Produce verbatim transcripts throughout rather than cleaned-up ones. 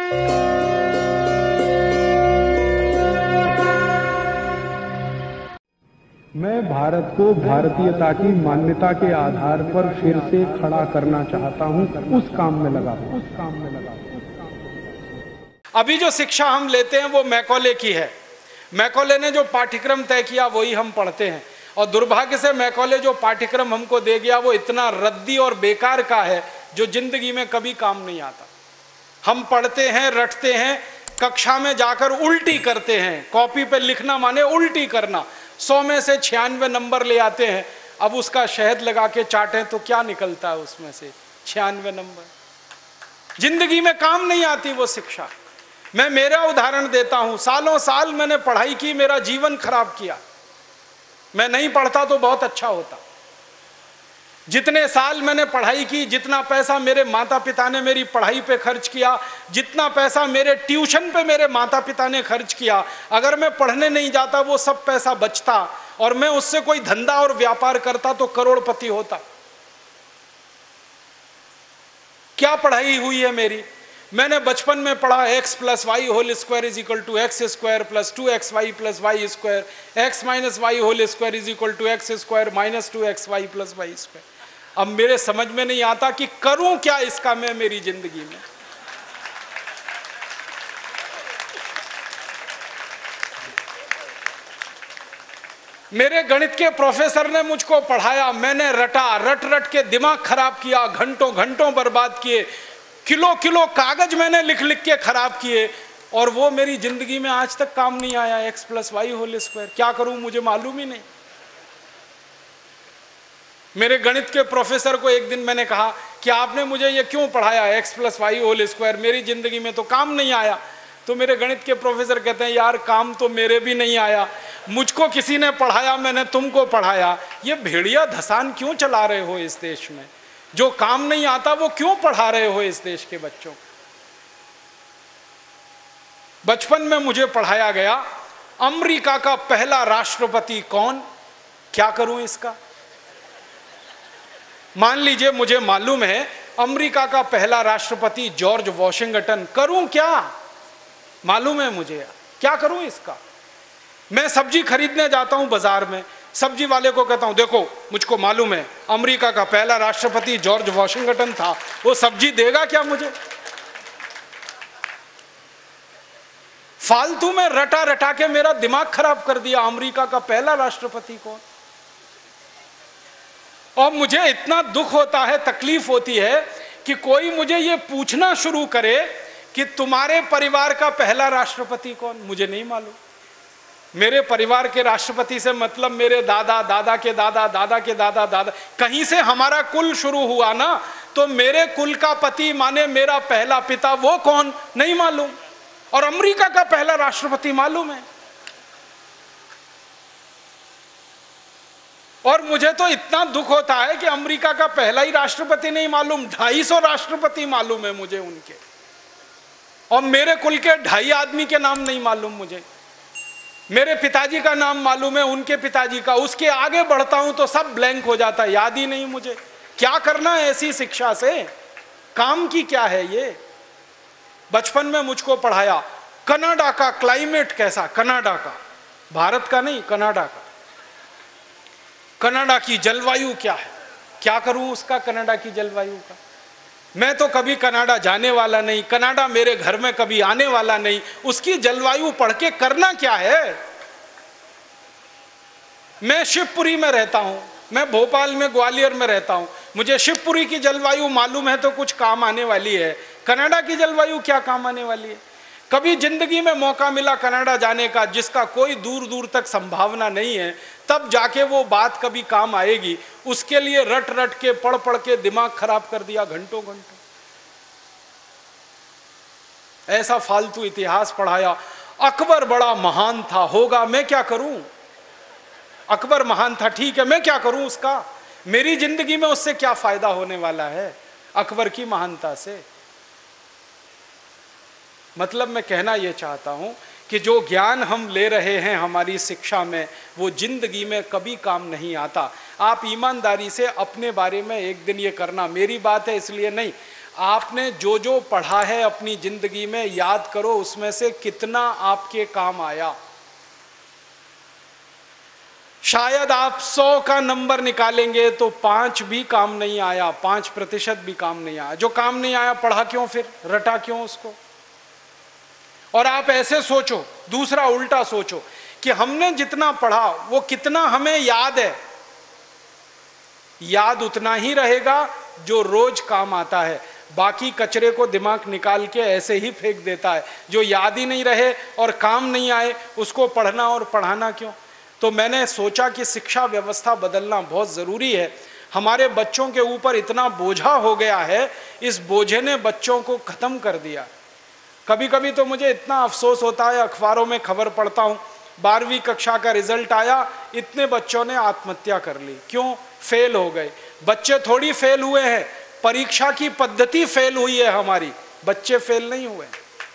मैं भारत को भारतीयता की मान्यता के आधार पर फिर से खड़ा करना चाहता हूं, उस काम में लगा हूं, उस काम में लगा हूं। अभी जो शिक्षा हम लेते हैं वो मैकॉले की है। मैकॉले ने जो पाठ्यक्रम तय किया वही हम पढ़ते हैं, और दुर्भाग्य से मैकॉले जो पाठ्यक्रम हमको दे गया वो इतना रद्दी और बेकार का है जो जिंदगी में कभी काम नहीं आता। हम पढ़ते हैं, रटते हैं, कक्षा में जाकर उल्टी करते हैं। कॉपी पे लिखना माने उल्टी करना। सौ में से छियानवे नंबर ले आते हैं। अब उसका शहद लगा के चाटें तो क्या निकलता है उसमें से? छियानवे नंबर। जिंदगी में काम नहीं आती वो शिक्षा। मैं मेरा उदाहरण देता हूं, सालों साल मैंने पढ़ाई की, मेरा जीवन खराब किया। मैं नहीं पढ़ता तो बहुत अच्छा होता। जितने साल मैंने पढ़ाई की, जितना पैसा मेरे माता पिता ने मेरी पढ़ाई पे खर्च किया, जितना पैसा मेरे ट्यूशन पे मेरे माता पिता ने खर्च किया, अगर मैं पढ़ने नहीं जाता वो सब पैसा बचता और मैं उससे कोई धंधा और व्यापार करता तो करोड़पति होता। क्या पढ़ाई हुई है मेरी? मैंने बचपन में पढ़ा x plus y whole square is equal to x square plus two x y plus y square, x minus y whole square is equal to x square minus two x y plus y square. अब मेरे समझ में नहीं आता कि करूं क्या इसका मैं मेरी जिंदगी में। मेरे गणित के प्रोफेसर ने मुझको पढ़ाया, मैंने रटा, रट रट के दिमाग खराब किया, घंटों घंटों बर्बाद किए, किलो किलो कागज मैंने लिख लिख के खराब किए, और वो मेरी जिंदगी में आज तक काम नहीं आया। X plus y whole square क्या करूं मुझे मालूम ही नहीं। मेरे गणित के प्रोफेसर को एक दिन मैंने कहा कि आपने मुझे ये क्यों पढ़ाया x plus y whole square, मेरी जिंदगी में तो काम नहीं आया। तो मेरे गणित के प्रोफेसर कहते हैं, यार काम तो मेरे भी नहीं आया, मुझको किसी ने पढ़ाया, मैंने तुमको पढ़ाया। ये भेड़िया धसान क्यों चला रहे हो इस देश में? जो काम नहीं आता वो क्यों पढ़ा रहे हो इस देश के बच्चों? बचपन में मुझे पढ़ाया गया अमेरिका का पहला राष्ट्रपति कौन, क्या करूं इसका? मान लीजिए मुझे मालूम है अमेरिका का पहला राष्ट्रपति जॉर्ज वॉशिंगटन, करूं क्या? मालूम है मुझे, क्या करूं इसका? मैं सब्जी खरीदने जाता हूं बाजार में, सब्जी वाले को कहता हूं देखो मुझको मालूम है अमेरिका का पहला राष्ट्रपति जॉर्ज वॉशिंगटन था, वो सब्जी देगा क्या मुझे? फालतू में रटा रटा के मेरा दिमाग खराब कर दिया। अमेरिका का पहला राष्ट्रपति कौन? और मुझे इतना दुख होता है, तकलीफ होती है कि कोई मुझे ये पूछना शुरू करे कि तुम्हारे परिवार का पहला राष्ट्रपति कौन? मुझे नहीं मालूम। मेरे परिवार के राष्ट्रपति से मतलब मेरे दादा, दादा के दादा, दादा के दादा, दादा, कहीं से हमारा कुल शुरू हुआ ना, तो मेरे कुल का पति माने मेरा पहला पिता, वो कौन नहीं मालूम। और अमेरिका का पहला राष्ट्रपति मालूम है। और मुझे तो इतना दुख होता है कि अमेरिका का पहला ही राष्ट्रपति नहीं मालूम, ढाई सौ राष्ट्रपति मालूम है मुझे उनके, और मेरे कुल के ढाई आदमी के नाम नहीं मालूम मुझे। मेरे पिताजी का नाम मालूम है, उनके पिताजी का, उसके आगे बढ़ता हूं तो सब ब्लैंक हो जाता है, याद ही नहीं मुझे। क्या करना है ऐसी शिक्षा से? काम की क्या है ये? बचपन में मुझको पढ़ाया कनाडा का क्लाइमेट कैसा, कनाडा का, भारत का नहीं, कनाडा का। कनाडा की जलवायु क्या है, क्या करूं उसका कनाडा की जलवायु का? मैं तो कभी कनाडा जाने वाला नहीं, कनाडा मेरे घर में कभी आने वाला नहीं, उसकी जलवायु पढ़ के करना क्या है? मैं शिवपुरी में रहता हूं, मैं भोपाल में, ग्वालियर में रहता हूं, मुझे शिवपुरी की जलवायु मालूम है तो कुछ काम आने वाली है। कनाडा की जलवायु क्या काम आने वाली है? कभी जिंदगी में मौका मिला कनाडा जाने का, जिसका कोई दूर दूर तक संभावना नहीं है, तब जाके वो बात कभी काम आएगी। उसके लिए रट रट के, पढ़ पढ़ के दिमाग खराब कर दिया घंटों घंटों। ऐसा फालतू इतिहास पढ़ाया। अकबर बड़ा महान था, होगा, मैं क्या करूं? अकबर महान था, ठीक है, मैं क्या करूं उसका? मेरी जिंदगी में उससे क्या फायदा होने वाला है अकबर की महानता से? मतलब मैं कहना यह चाहता हूं कि जो ज्ञान हम ले रहे हैं हमारी शिक्षा में, वो जिंदगी में कभी काम नहीं आता। आप ईमानदारी से अपने बारे में एक दिन ये करना, मेरी बात है इसलिए नहीं, आपने जो जो पढ़ा है अपनी जिंदगी में याद करो, उसमें से कितना आपके काम आया। शायद आप सौ का नंबर निकालेंगे तो पांच भी काम नहीं आया, पांच प्रतिशत भी काम नहीं आया। जो काम नहीं आया पढ़ा क्यों, फिर रटा क्यों उसको? और आप ऐसे सोचो, दूसरा उल्टा सोचो कि हमने जितना पढ़ा वो कितना हमें याद है। याद उतना ही रहेगा जो रोज काम आता है, बाकी कचरे को दिमाग निकाल के ऐसे ही फेंक देता है। जो याद ही नहीं रहे और काम नहीं आए उसको पढ़ना और पढ़ाना क्यों? तो मैंने सोचा कि शिक्षा व्यवस्था बदलना बहुत ज़रूरी है। हमारे बच्चों के ऊपर इतना बोझा हो गया है, इस बोझे ने बच्चों को ख़त्म कर दिया। कभी कभी तो मुझे इतना अफसोस होता है, अखबारों में खबर पढ़ता हूँ, बारहवीं कक्षा का रिजल्ट आया, इतने बच्चों ने आत्महत्या कर ली। क्यों? फेल हो गए। बच्चे थोड़ी फेल हुए हैं, परीक्षा की पद्धति फेल हुई है हमारी, बच्चे फेल नहीं हुए।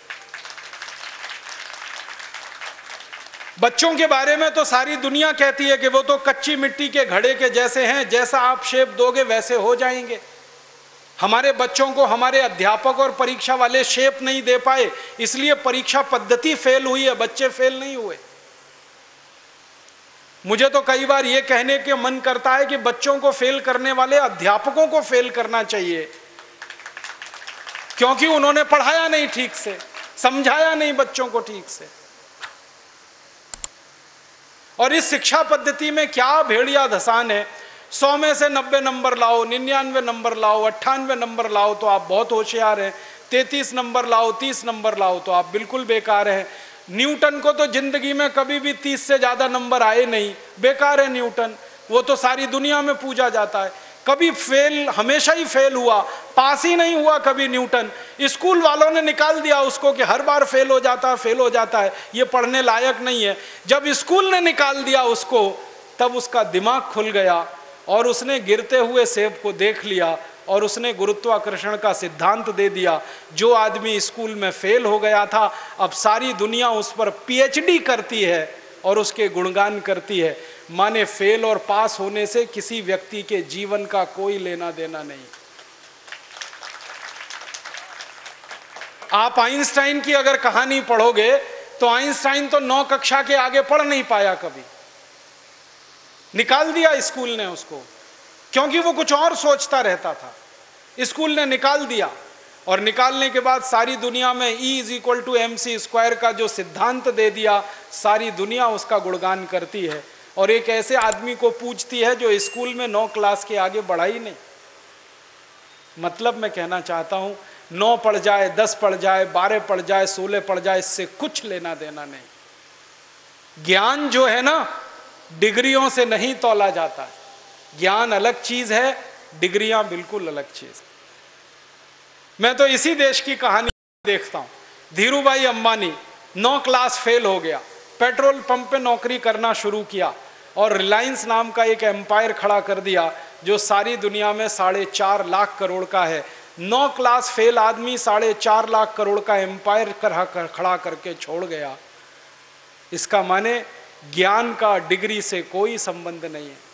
बच्चों के बारे में तो सारी दुनिया कहती है कि वो तो कच्ची मिट्टी के घड़े के जैसे हैं, जैसा आप शेप दोगे वैसे हो जाएंगे। हमारे बच्चों को हमारे अध्यापक और परीक्षा वाले शेप नहीं दे पाए, इसलिए परीक्षा पद्धति फेल हुई है, बच्चे फेल नहीं हुए। मुझे तो कई बार ये कहने के मन करता है कि बच्चों को फेल करने वाले अध्यापकों को फेल करना चाहिए, क्योंकि उन्होंने पढ़ाया नहीं ठीक से, समझाया नहीं बच्चों को ठीक से। और इस शिक्षा पद्धति में क्या भेड़िया धसान है। सौ में से नब्बे नंबर लाओ, निन्यानवे नंबर लाओ, अट्ठानवे नंबर लाओ तो आप बहुत होशियार हैं। तैतीस नंबर लाओ, तीस नंबर लाओ तो आप बिल्कुल बेकार हैं। न्यूटन को तो जिंदगी में कभी भी तीस से ज्यादा नंबर आए नहीं, बेकार है न्यूटन, वो तो सारी दुनिया में पूजा जाता है। कभी फेल, हमेशा ही फेल हुआ, पास ही नहीं हुआ कभी न्यूटन। स्कूल वालों ने निकाल दिया उसको कि हर बार फेल हो जाता है, फेल हो जाता है, ये पढ़ने लायक नहीं है। जब स्कूल ने निकाल दिया उसको, तब उसका दिमाग खुल गया और उसने गिरते हुए सेब को देख लिया और उसने गुरुत्वाकर्षण का सिद्धांत दे दिया। जो आदमी स्कूल में फेल हो गया था, अब सारी दुनिया उस पर पीएचडी करती है और उसके गुणगान करती है। माने फेल और पास होने से किसी व्यक्ति के जीवन का कोई लेना देना नहीं। आप आइंस्टाइन की अगर कहानी पढ़ोगे तो आइंस्टाइन तो नौ कक्षा के आगे पढ़ नहीं पाया कभी, निकाल दिया स्कूल ने उसको, क्योंकि वो कुछ और सोचता रहता था। स्कूल ने निकाल दिया और निकालने के बाद सारी दुनिया में E is equal to m c square का जो सिद्धांत दे दिया, सारी दुनिया उसका गुणगान करती है और एक ऐसे आदमी को पूछती है जो स्कूल में नौ क्लास के आगे बढ़ा ही नहीं। मतलब मैं कहना चाहता हूं, नौ पढ़ जाए, दस पढ़ जाए, बारह पढ़ जाए, सोलह पढ़ जाए, इससे कुछ लेना देना नहीं। ज्ञान जो है ना, डिग्रियों से नहीं तौला जाता है। ज्ञान अलग चीज है, डिग्रियां बिल्कुल अलग चीज। मैं तो इसी देश की कहानी देखता हूं। धीरूभाई अंबानी नौ क्लास फेल हो गया, पेट्रोल पंप पे नौकरी करना शुरू किया और रिलायंस नाम का एक एम्पायर खड़ा कर दिया जो सारी दुनिया में साढ़े चार लाख करोड़ का है। नौ क्लास फेल आदमी साढ़े चार लाख करोड़ का एम्पायर कर, खड़ा करके छोड़ गया। इसका माने ज्ञान का डिग्री से कोई संबंध नहीं है।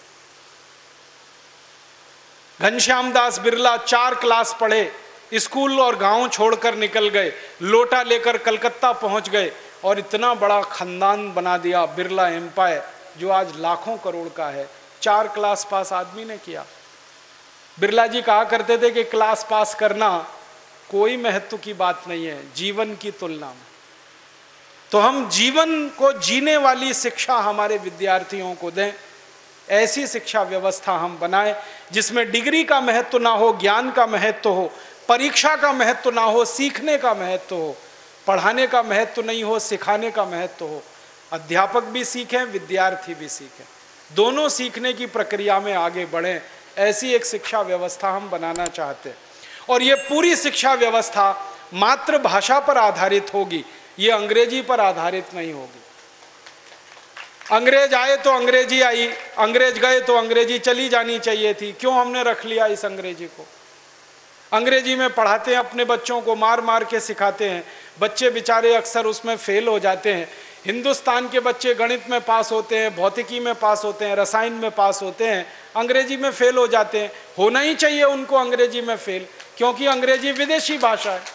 घनश्याम दास बिरला चार क्लास पढ़े, स्कूल और गांव छोड़कर निकल गए, लोटा लेकर कलकत्ता पहुंच गए और इतना बड़ा खानदान बना दिया, बिरला एम्पायर, जो आज लाखों करोड़ का है। चार क्लास पास आदमी ने किया। बिरला जी कहा करते थे कि क्लास पास करना कोई महत्व की बात नहीं है जीवन की तुलना में। तो हम जीवन को जीने वाली शिक्षा हमारे विद्यार्थियों को दें, ऐसी शिक्षा व्यवस्था हम बनाएं जिसमें डिग्री का महत्व ना हो, ज्ञान का महत्व हो, परीक्षा का महत्व ना हो, सीखने का महत्व हो, पढ़ाने का महत्व नहीं हो, सिखाने का महत्व हो। अध्यापक भी सीखें, विद्यार्थी भी सीखें, दोनों सीखने की प्रक्रिया में आगे बढ़ें। ऐसी एक शिक्षा व्यवस्था हम बनाना चाहते हैं और ये पूरी शिक्षा व्यवस्था मातृभाषा पर आधारित होगी, ये अंग्रेजी पर आधारित नहीं होगी। अंग्रेज आए तो अंग्रेजी आई, अंग्रेज गए तो अंग्रेजी चली जानी चाहिए थी। क्यों हमने रख लिया इस अंग्रेजी को? अंग्रेजी में पढ़ाते हैं अपने बच्चों को, मार मार के सिखाते हैं, बच्चे बेचारे अक्सर उसमें फेल हो जाते हैं। हिंदुस्तान के बच्चे गणित में पास होते हैं, भौतिकी में पास होते हैं, रसायन में पास होते हैं, अंग्रेजी में फेल हो जाते हैं। होना ही चाहिए उनको अंग्रेजी में फेल, क्योंकि अंग्रेजी विदेशी भाषा है।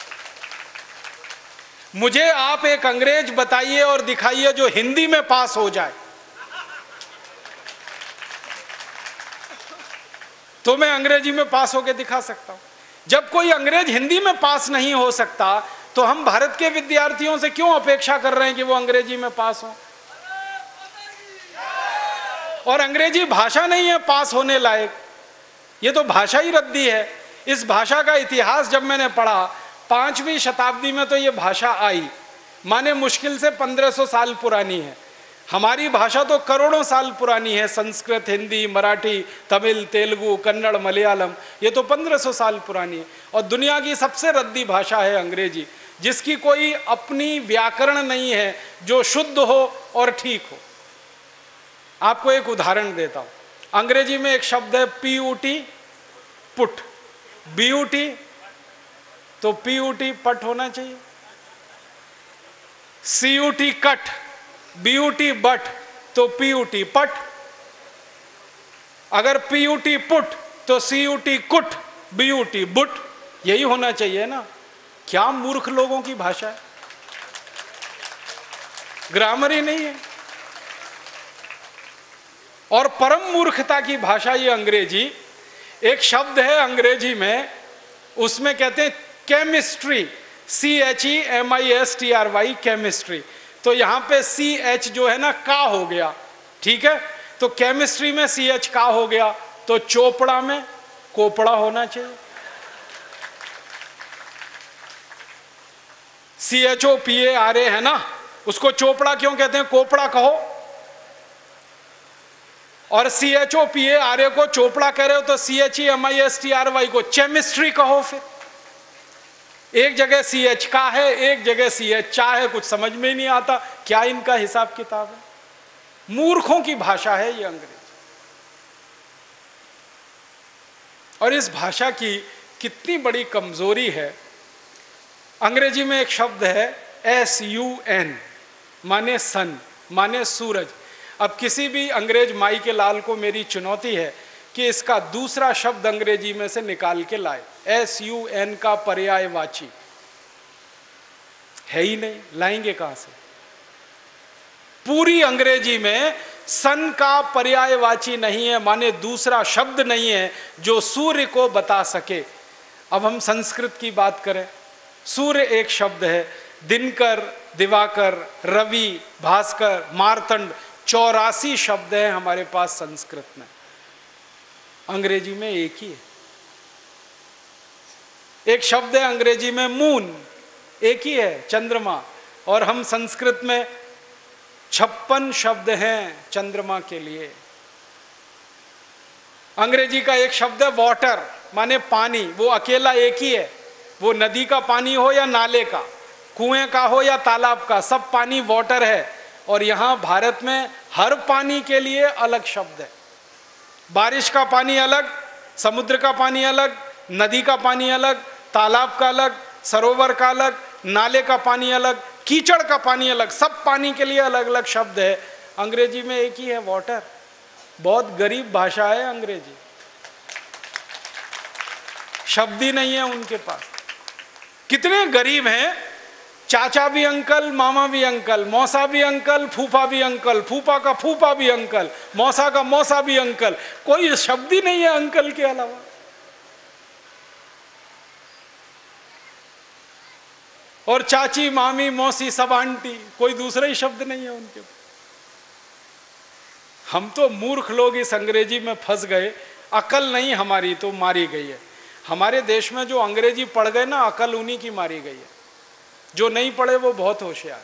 मुझे आप एक अंग्रेज बताइए और दिखाइए जो हिंदी में पास हो जाए, तो मैं अंग्रेजी में पास होकर दिखा सकता हूं। जब कोई अंग्रेज हिंदी में पास नहीं हो सकता, तो हम भारत के विद्यार्थियों से क्यों अपेक्षा कर रहे हैं कि वो अंग्रेजी में पास हो? और अंग्रेजी भाषा नहीं है पास होने लायक, ये तो भाषा ही रद्दी है। इस भाषा का इतिहास जब मैंने पढ़ा, पांचवी शताब्दी में तो ये भाषा आई, माने मुश्किल से पंद्रह सौ साल पुरानी है। हमारी भाषा तो करोड़ों साल पुरानी है। संस्कृत, हिंदी, मराठी, तमिल, तेलुगु, कन्नड़, मलयालम, ये तो पंद्रह सौ साल पुरानी है। और दुनिया की सबसे रद्दी भाषा है अंग्रेजी, जिसकी कोई अपनी व्याकरण नहीं है जो शुद्ध हो और ठीक हो। आपको एक उदाहरण देता हूं। अंग्रेजी में एक शब्द है पीयूटी, पुट। बीयूटी तो पीयूटी पट होना चाहिए। सीयूटी कट, बीयूटी बट तो पीयूटी पट। अगर पीयूटी पुट तो सीयूटी कुट, बीयूटी बुट, यही होना चाहिए ना। क्या मूर्ख लोगों की भाषा है, ग्रामर ही नहीं है। और परम मूर्खता की भाषा ये अंग्रेजी। एक शब्द है अंग्रेजी में, उसमें कहते हैं chemistry, C H E M I S T R Y, chemistry. तो यहां पे सी एच जो है ना का हो गया, ठीक है। तो केमिस्ट्री में सी एच का हो गया, तो चोपड़ा में कोपड़ा होना चाहिए। C H O P A R A है ना, उसको चोपड़ा क्यों कहते हैं? कोपड़ा कहो। और C H O P A R A को चोपड़ा कह रहे हो तो C H E M I S T R Y को केमिस्ट्री कहो। फिर एक जगह सी एच का है, एक जगह सी एच चा है, कुछ समझ में ही नहीं आता क्या इनका हिसाब किताब है। मूर्खों की भाषा है ये अंग्रेजी। और इस भाषा की कितनी बड़ी कमजोरी है। अंग्रेजी में एक शब्द है एस यू एन, माने सन, माने सूरज। अब किसी भी अंग्रेज माई के लाल को मेरी चुनौती है कि इसका दूसरा शब्द अंग्रेजी में से निकाल के लाए। एस यू एन का पर्यायवाची है ही नहीं, लाएंगे कहां से? पूरी अंग्रेजी में सन का पर्यायवाची नहीं है, माने दूसरा शब्द नहीं है जो सूर्य को बता सके। अब हम संस्कृत की बात करें, सूर्य एक शब्द है। दिनकर, दिवाकर, रवि, भास्कर, मार्तंड, चौरासी शब्द हैं हमारे पास संस्कृत में। अंग्रेजी में एक ही है। एक शब्द है अंग्रेजी में मून, एक ही है, चंद्रमा। और हम संस्कृत में छप्पन शब्द हैं चंद्रमा के लिए। अंग्रेजी का एक शब्द है वाटर, माने पानी। वो अकेला एक ही है, वो नदी का पानी हो या नाले का, कुएं का हो या तालाब का, सब पानी वाटर है। और यहां भारत में हर पानी के लिए अलग शब्द है। बारिश का पानी अलग, समुद्र का पानी अलग, नदी का पानी अलग, तालाब का अलग, सरोवर का अलग, नाले का पानी अलग, कीचड़ का पानी अलग, सब पानी के लिए अलग अलग शब्द है। अंग्रेजी में एक ही है, वाटर। बहुत गरीब भाषा है अंग्रेजी, शब्द ही नहीं है उनके पास। कितने गरीब हैं, चाचा भी अंकल, मामा भी अंकल, मौसा भी अंकल, फूफा भी अंकल, फूफा का फूफा भी अंकल, मौसा का मौसा भी अंकल, कोई शब्द ही नहीं है अंकल के अलावा। और चाची, मामी, मौसी, सब आंटी, कोई दूसरा ही शब्द नहीं है उनके। हम तो मूर्ख लोग इस अंग्रेजी में फंस गए। अकल नहीं हमारी तो मारी गई है। हमारे देश में जो अंग्रेजी पढ़ गए ना, अकल उन्हीं की मारी गई है। जो नहीं पढ़े वो बहुत होशियार।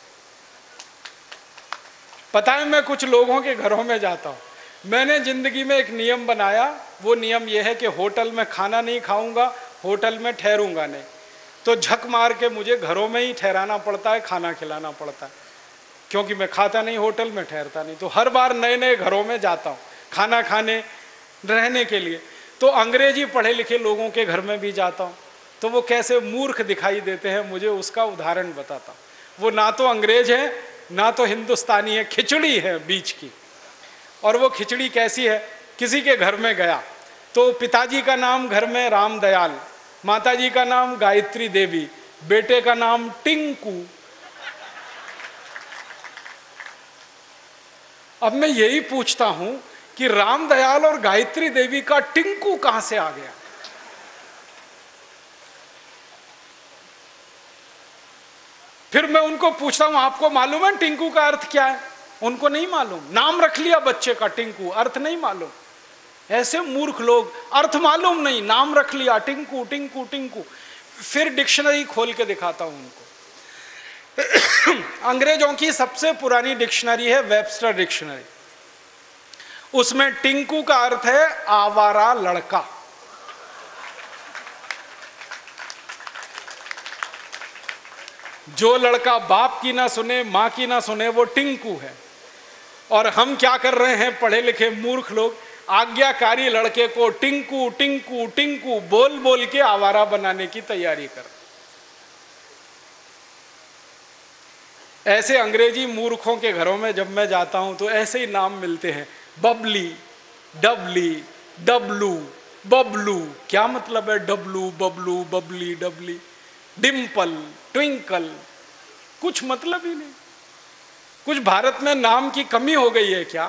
पता है, मैं कुछ लोगों के घरों में जाता हूं। मैंने जिंदगी में एक नियम बनाया, वो नियम यह है कि होटल में खाना नहीं खाऊंगा, होटल में ठहरूंगा नहीं। तो झक मार के मुझे घरों में ही ठहराना पड़ता है, खाना खिलाना पड़ता है, क्योंकि मैं खाता नहीं, होटल में ठहरता नहीं। तो हर बार नए नए घरों में जाता हूँ खाना खाने, रहने के लिए। तो अंग्रेजी पढ़े लिखे लोगों के घर में भी जाता हूँ, तो वो कैसे मूर्ख दिखाई देते हैं मुझे उसका उदाहरण बताता हूँ। वो ना तो अंग्रेज है ना तो हिंदुस्तानी है, खिचड़ी है बीच की। और वो खिचड़ी कैसी है, किसी के घर में गया तो पिताजी का नाम घर में राम दयाल, माताजी का नाम गायत्री देवी, बेटे का नाम टिंकू। अब मैं यही पूछता हूं कि रामदयाल और गायत्री देवी का टिंकू कहां से आ गया? फिर मैं उनको पूछता हूं आपको मालूम है टिंकू का अर्थ क्या है? उनको नहीं मालूम। नाम रख लिया बच्चे का टिंकू, अर्थ नहीं मालूम। ऐसे मूर्ख लोग, अर्थ मालूम नहीं, नाम रख लिया टिंकू टिंकू टिंकू। फिर डिक्शनरी खोल के दिखाता हूं उनको। अंग्रेजों की सबसे पुरानी डिक्शनरी है वेबस्टर डिक्शनरी। उसमें टिंकू का अर्थ है आवारा लड़का। जो लड़का बाप की ना सुने, मां की ना सुने, वो टिंकू है। और हम क्या कर रहे हैं, पढ़े लिखे मूर्ख लोग, आज्ञाकारी लड़के को टिंकू टिंकू टिंकू बोल बोल के आवारा बनाने की तैयारी कर। ऐसे अंग्रेजी मूर्खों के घरों में जब मैं जाता हूं तो ऐसे ही नाम मिलते हैं, बबली, डबली, डब्लू, बबलू। क्या मतलब है डब्लू, बबलू, बबली, डबली? डिम्पल, ट्विंकल, कुछ मतलब ही नहीं। कुछ भारत में नाम की कमी हो गई है क्या?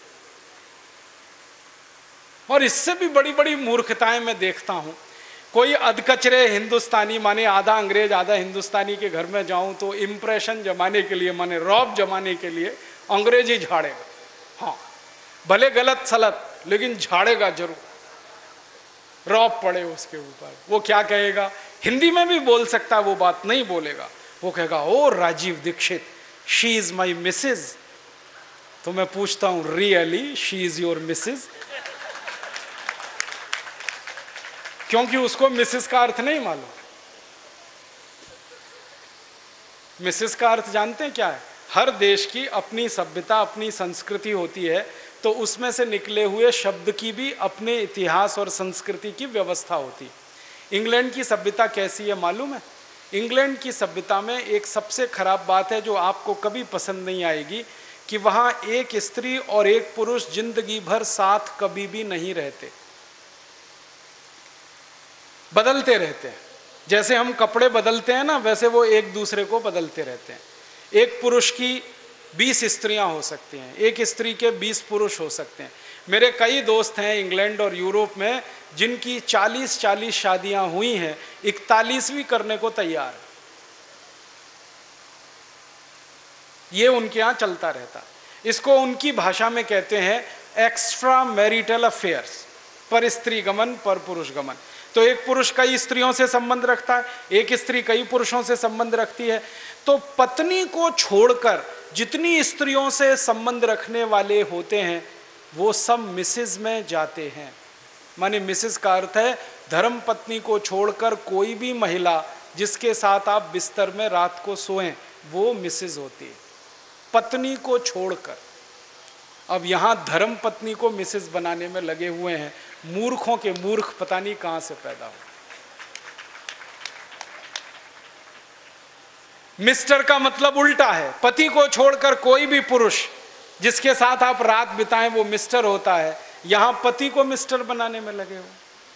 और इससे भी बड़ी बड़ी मूर्खताएं मैं देखता हूं। कोई अधकचरे हिंदुस्तानी, माने आधा अंग्रेज आधा हिंदुस्तानी के घर में जाऊं तो इंप्रेशन जमाने के लिए, माने रौब जमाने के लिए अंग्रेजी झाड़ेगा। हाँ, भले गलत सलत, लेकिन झाड़ेगा जरूर, रौब पड़े उसके ऊपर। वो क्या कहेगा, हिंदी में भी बोल सकता है, वो बात नहीं बोलेगा। वो कहेगा, oh Rajiv Dixit, she is my missus. तो मैं पूछता हूं, really she is your missus? क्योंकि उसको मिसेस का अर्थ नहीं मालूम। मिसेस का अर्थ जानते हैं क्या है? हर देश की अपनी सभ्यता, अपनी संस्कृति होती है, तो उसमें से निकले हुए शब्द की भी अपने इतिहास और संस्कृति की व्यवस्था होती है। इंग्लैंड की सभ्यता कैसी है मालूम है? इंग्लैंड की सभ्यता में एक सबसे खराब बात है जो आपको कभी पसंद नहीं आएगी, कि वहाँ एक स्त्री और एक पुरुष जिंदगी भर साथ कभी भी नहीं रहते, बदलते रहते हैं। जैसे हम कपड़े बदलते हैं ना, वैसे वो एक दूसरे को बदलते रहते हैं। एक पुरुष की बीस स्त्रियां हो सकती हैं, एक स्त्री के बीस पुरुष हो सकते हैं। मेरे कई दोस्त हैं इंग्लैंड और यूरोप में जिनकी चालीस चालीस शादियां हुई हैं, इकतालीसवीं करने को तैयार है। ये उनके यहाँ चलता रहता। इसको उनकी भाषा में कहते हैं एक्स्ट्रा मैरिटल अफेयर्स, पर स्त्री गमन पर पुरुष गमन। तो एक पुरुष कई स्त्रियों से संबंध रखता है, एक स्त्री कई पुरुषों से संबंध रखती है। तो पत्नी को छोड़कर जितनी स्त्रियों से संबंध रखने वाले होते हैं वो सब मिसेज में जाते हैं। माने मिसेज का अर्थ है धर्म पत्नी को छोड़कर कोई भी महिला जिसके साथ आप बिस्तर में रात को सोएं, वो मिसेज होती है, पत्नी को छोड़कर। अब यहां धर्म पत्नी को मिसेज बनाने में लगे हुए हैं। मूर्खों के मूर्ख पता नहीं कहां से पैदा हो। मिस्टर का मतलब उल्टा है, पति को छोड़कर कोई भी पुरुष जिसके साथ आप रात बिताएं वो मिस्टर होता है। यहां पति को मिस्टर बनाने में लगे हो।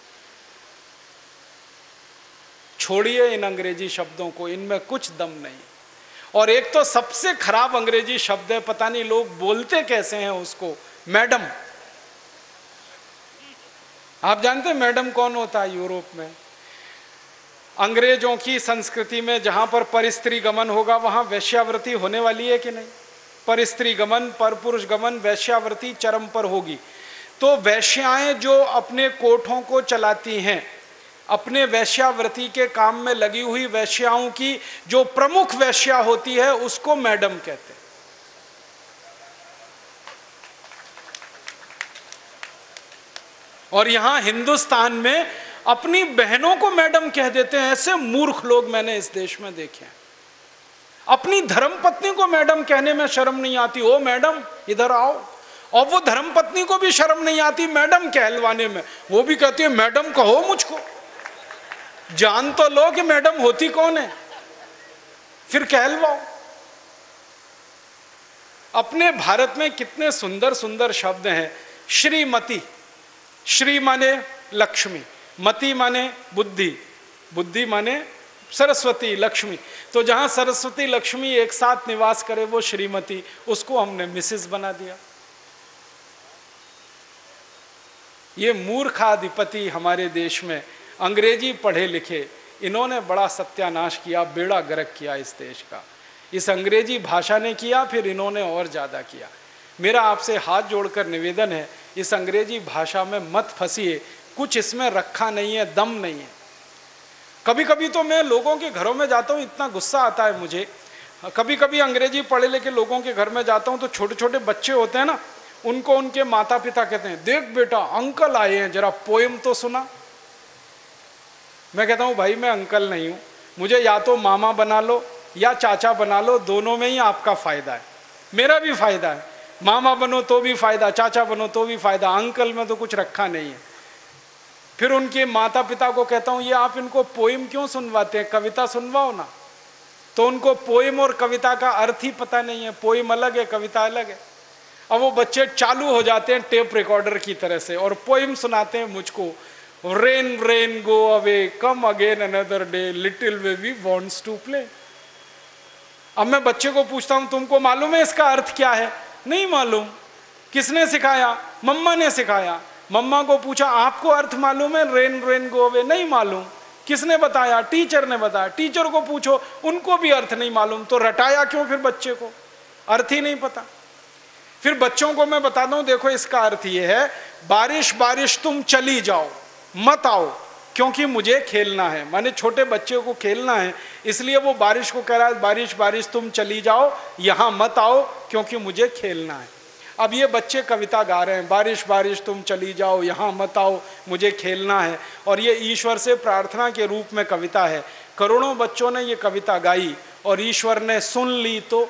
छोड़िए इन अंग्रेजी शब्दों को, इनमें कुछ दम नहीं। और एक तो सबसे खराब अंग्रेजी शब्द है, पता नहीं लोग बोलते कैसे हैं उसको, मैडम। आप जानते हैं मैडम कौन होता है यूरोप में? अंग्रेजों की संस्कृति में जहां पर परस्त्री गमन होगा वहां वैश्यावृत्ति होने वाली है कि नहीं? परस्त्री गमन, पर पुरुष गमन, वैश्यावृत्ति चरम पर होगी। तो वैश्याएं जो अपने कोठों को चलाती हैं, अपने वैश्यावृत्ति के काम में लगी हुई वैश्याओं की जो प्रमुख वैश्या होती है उसको मैडम कहते हैं। और यहां हिंदुस्तान में अपनी बहनों को मैडम कह देते हैं। ऐसे मूर्ख लोग मैंने इस देश में देखे हैं। अपनी धर्मपत्नी को मैडम कहने में शर्म नहीं आती, ओ मैडम इधर आओ। और वो धर्मपत्नी को भी शर्म नहीं आती मैडम कहलवाने में, वो भी कहती है मैडम कहो मुझको। जान तो लो कि मैडम होती कौन है, फिर कहलवाओ। अपने भारत में कितने सुंदर सुंदर शब्द हैं। श्रीमती, श्री माने लक्ष्मी, मति माने बुद्धि, बुद्धि माने सरस्वती लक्ष्मी, तो जहां सरस्वती लक्ष्मी एक साथ निवास करे वो श्रीमती, उसको हमने मिसेस बना दिया। ये मूर्खाधिपति हमारे देश में अंग्रेजी पढ़े लिखे, इन्होंने बड़ा सत्यानाश किया, बेड़ा गर्क किया इस देश का। इस अंग्रेजी भाषा ने किया, फिर इन्होंने और ज़्यादा किया। मेरा आपसे हाथ जोड़कर निवेदन है, इस अंग्रेजी भाषा में मत फंसिए, कुछ इसमें रखा नहीं है, दम नहीं है। कभी कभी तो मैं लोगों के घरों में जाता हूँ, इतना गुस्सा आता है मुझे। कभी कभी अंग्रेजी पढ़े लिखे लोगों के घर में जाता हूँ तो छोटे छोटे बच्चे होते हैं ना, उनको उनके माता पिता कहते हैं, देख बेटा अंकल आए हैं, जरा पोएम तो सुना। मैं कहता हूँ भाई मैं अंकल नहीं हूँ, मुझे या तो मामा बना लो या चाचा बना लो, दोनों में ही आपका फायदा है, मेरा भी फायदा है। मामा बनो तो भी फायदा, चाचा बनो तो भी फायदा, अंकल में तो कुछ रखा नहीं है। फिर उनके माता पिता को कहता हूँ, ये आप इनको पोएम क्यों सुनवाते हैं, कविता सुनवाओ ना। तो उनको पोएम और कविता का अर्थ ही पता नहीं है, पोएम अलग है, कविता अलग है। अब वो बच्चे चालू हो जाते हैं टेप रिकॉर्डर की तरह से और पोएम सुनाते हैं मुझको, rain rain go away come again another day little baby wants to play. अब मैं बच्चे को पूछता हूं, तुमको मालूम है इसका अर्थ क्या है? नहीं मालूम। किसने सिखाया? मम्मा ने सिखाया। मम्मा को पूछा, आपको अर्थ मालूम है रेन रेन गो अवे? नहीं मालूम। किसने बताया? टीचर ने बताया। टीचर को पूछो, उनको भी अर्थ नहीं मालूम। तो रटाया क्यों फिर बच्चे को? अर्थ ही नहीं पता। फिर बच्चों को मैं बताता हूं, देखो इसका अर्थ ये है, बारिश बारिश तुम चली जाओ, मत आओ क्योंकि मुझे खेलना है। माने छोटे बच्चे को खेलना है, इसलिए वो बारिश को कह रहा है, बारिश बारिश तुम चली जाओ, यहां मत आओ क्योंकि मुझे खेलना है। अब ये बच्चे कविता गा रहे हैं, बारिश बारिश तुम चली जाओ, यहां मत आओ, मुझे खेलना है, और ये ईश्वर से प्रार्थना के रूप में कविता है। करोड़ों बच्चों ने ये कविता गाई और ईश्वर ने सुन ली तो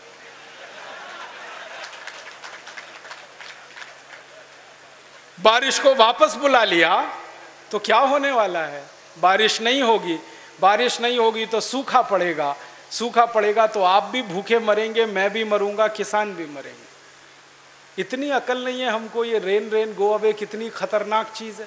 बारिश को वापस बुला लिया। तो क्या होने वाला है? बारिश नहीं होगी। बारिश नहीं होगी तो सूखा पड़ेगा। सूखा पड़ेगा तो आप भी भूखे मरेंगे, मैं भी मरूंगा, किसान भी मरेंगे। इतनी अकल नहीं है हमको, ये रेन रेन गो अवे कितनी खतरनाक चीज है।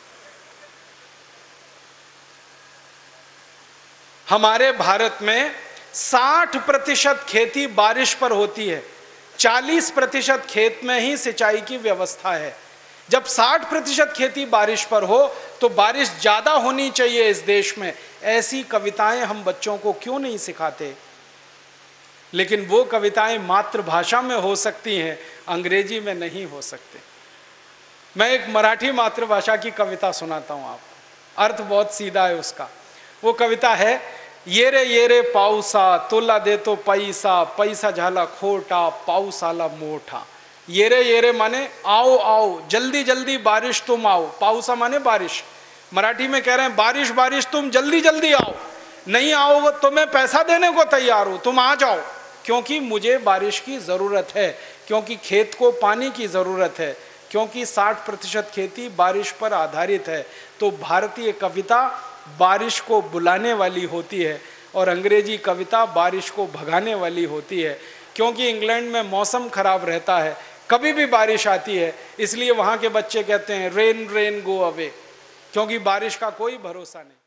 हमारे भारत में साठ प्रतिशत खेती बारिश पर होती है, चालीस प्रतिशत खेत में ही सिंचाई की व्यवस्था है। जब साठ प्रतिशत खेती बारिश पर हो तो बारिश ज्यादा होनी चाहिए इस देश में। ऐसी कविताएं हम बच्चों को क्यों नहीं सिखाते? लेकिन वो कविताएं मातृभाषा में हो सकती हैं, अंग्रेजी में नहीं हो सकते। मैं एक मराठी मातृभाषा की कविता सुनाता हूं आपको, अर्थ बहुत सीधा है उसका। वो कविता है, ये रे ये रे पाऊसा तुला देतो पैसा, पैसा झाला खोटा, पाऊस आला मोठा। ये रे ये रे माने आओ आओ, जल्दी जल्दी बारिश तुम आओ। पाऊसा माने बारिश। मराठी में कह रहे हैं, बारिश बारिश तुम जल्दी जल्दी आओ, नहीं आओ तो मैं पैसा देने को तैयार हूं, तुम आ जाओ क्योंकि मुझे बारिश की जरूरत है, क्योंकि खेत को पानी की जरूरत है, क्योंकि साठ प्रतिशत खेती बारिश पर आधारित है। तो भारतीय कविता बारिश को बुलाने वाली होती है और अंग्रेजी कविता बारिश को भगाने वाली होती है। क्योंकि इंग्लैंड में मौसम खराब रहता है, कभी भी बारिश आती है, इसलिए वहाँ के बच्चे कहते हैं रेन रेन गो अवे, क्योंकि बारिश का कोई भरोसा नहीं।